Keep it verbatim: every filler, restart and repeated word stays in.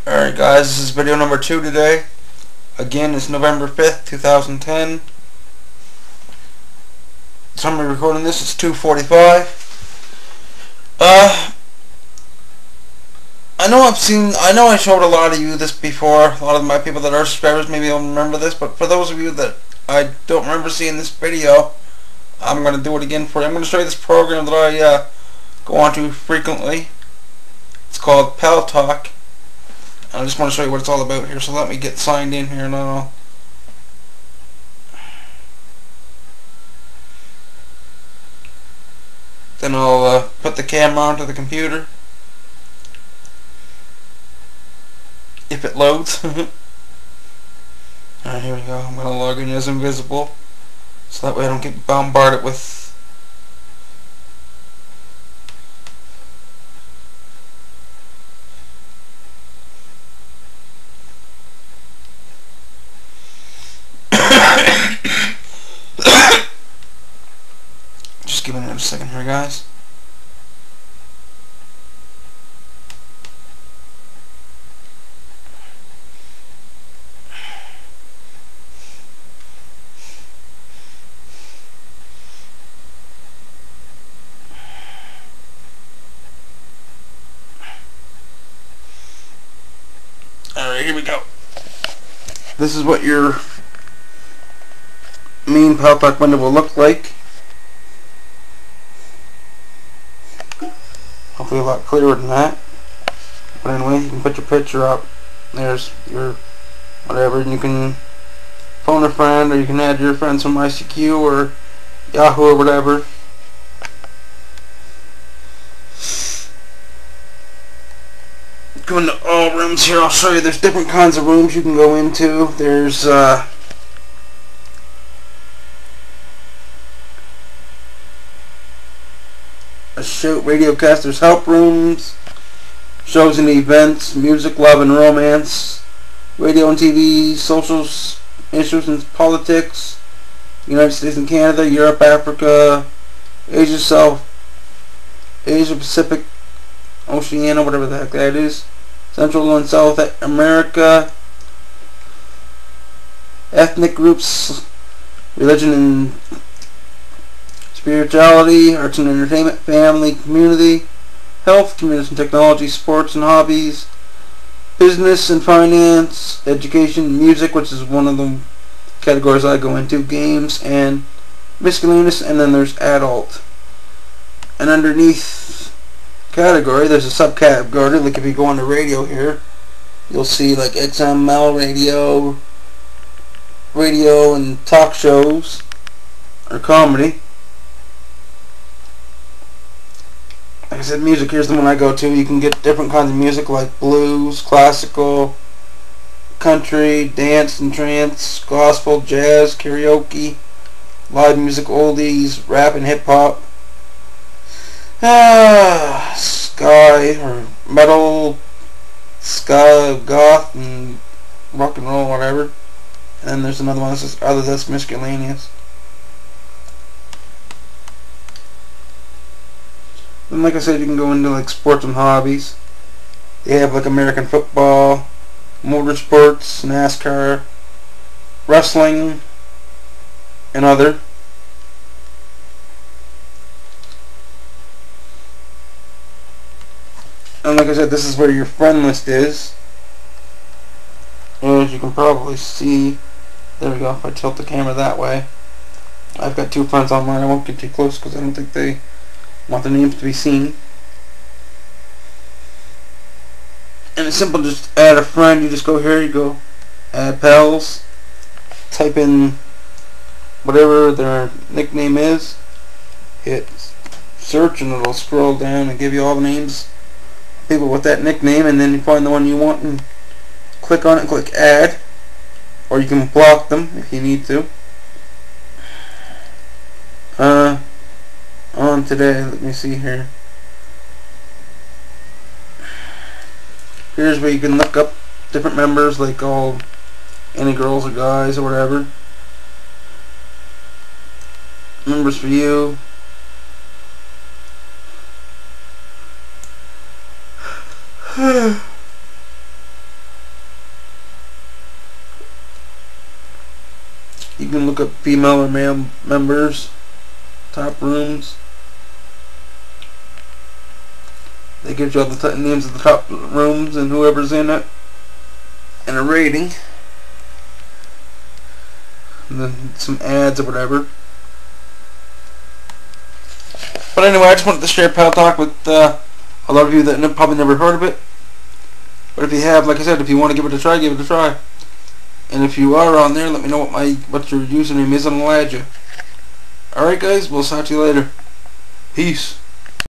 Alright guys, this is video number two today. Again, it's November fifth, two thousand ten. The time we're recording this is two forty-five. Uh, I know I've seen, I know I showed a lot of you this before. A lot of my people that are subscribers maybe don't remember this, but for those of you that I don't remember seeing this video, I'm going to do it again for you. I'm going to show you this program that I uh, go on to frequently. It's called Paltalk. I just want to show you what it's all about here, so let me get signed in here now. Then I'll uh, put the camera onto the computer. If it loads. Alright, here we go. I'm going to log in as invisible, so that way I don't get bombarded with just give it a second here, guys. Alright, here we go. This is what your main Paltalk window will look like. Hopefully a lot clearer than that. But anyway, you can put your picture up. There's your whatever, and you can phone a friend, or you can add your friends from I C Q or Yahoo or whatever. Go into all rooms here. I'll show you. There's different kinds of rooms you can go into. There's uh, a show, radiocast. There's help rooms, shows and events, music, love and romance, radio and T V, social issues and politics, United States and Canada, Europe, Africa, Asia, South, Asia Pacific, Oceania, whatever the heck that is, Central and South America, ethnic groups, religion and spirituality, arts and entertainment, family, community, health, community and technology, sports and hobbies, business and finance, education, music, which is one of the categories I go into, games, and miscellaneous, and then there's adult. And underneath category, there's a subcategory. Like if you go on the radio here, you'll see like X M L radio, radio and talk shows, or comedy. Like I said, music, here's the one I go to. You can get different kinds of music like blues, classical, country, dance and trance, gospel, jazz, karaoke, live music, oldies, rap and hip hop, ah, sky or metal, ska, goth, and rock and roll, whatever. And then there's another one that says other that's miscellaneous. And like I said, you can go into like sports and hobbies. They have like American football, motorsports, NASCAR, wrestling, and other. And like I said, this is where your friend list is. As you can probably see, there we go, if I tilt the camera that way. I've got two friends on mine. I won't get too close because I don't think they want their names to be seen. And it's simple, just add a friend. You just go here, you go add pals, type in whatever their nickname is, hit search, and it'll scroll down and give you all the names of people with that nickname, and then you find the one you want and click on it and click add, or you can block them if you need to. Uh, on today, let me see here. Here's where you can look up different members, like all any girls or guys or whatever. Members for you. look up female or male members, top rooms. They give you all the t names of the top rooms and whoever's in it, and a rating, and then some ads or whatever. But anyway, I just wanted to share Pal Talk with uh, a lot of you that probably never heard of it. But if you have, like I said, if you want to give it a try, give it a try. And if you are on there, let me know what my what your username is, and I'll add you. Alright guys, we'll talk to you later. Peace.